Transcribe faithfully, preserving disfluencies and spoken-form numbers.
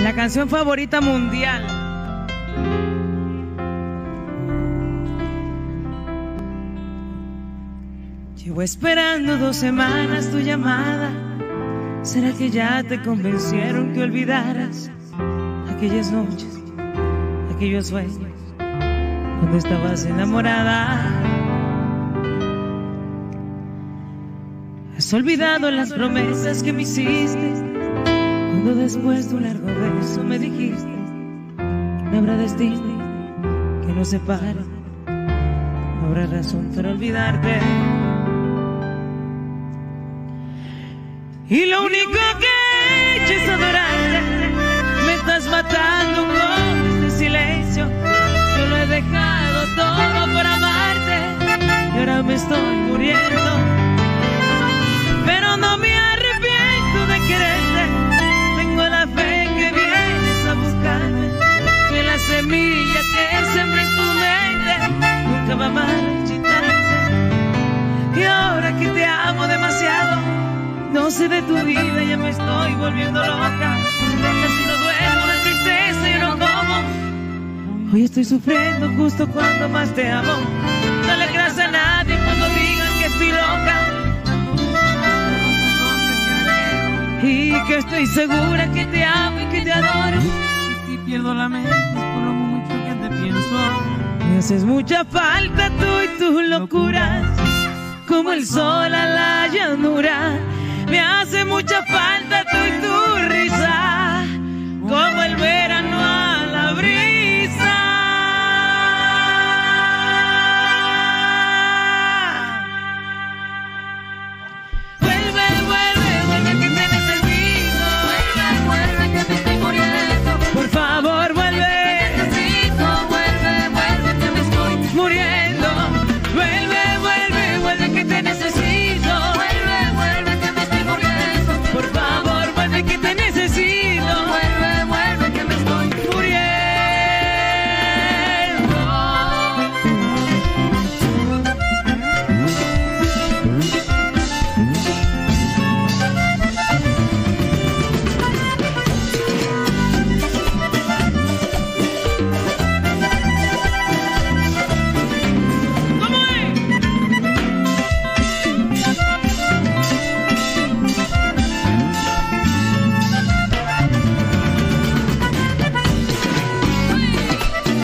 La canción favorita mundial. Llevo esperando dos semanas tu llamada. ¿Será que ya te convencieron que olvidaras aquellas noches, aquellos sueños, cuando estabas enamorada? Has olvidado las promesas que me hiciste, cuando después de un largo beso me dijiste que no habrá destino que nos separe, no habrá razón para olvidarte. Y lo único que he hecho es adorarte. Me estás matando con este silencio. Yo lo he dejado todo por amarte y ahora me estoy muriendo. Pero no me arrepiento de quererte. Tengo la fe que vienes a buscarme, que la semilla que sembré en tu mente nunca va a marchitarse. Y ahora que te amo demasiado, no sé de tu vida, ya me estoy volviendo loca. Casi no duermo de tristeza y no como. Hoy estoy sufriendo justo cuando más te amo. No le creas a nadie cuando digan que estoy loca y que estoy segura que te amo y que te adoro. Y si pierdo la mente es por lo mucho que te pienso. Me haces mucha falta tú y tus locuras, como el sol a la llanura. Me hace mucha falta tú y tu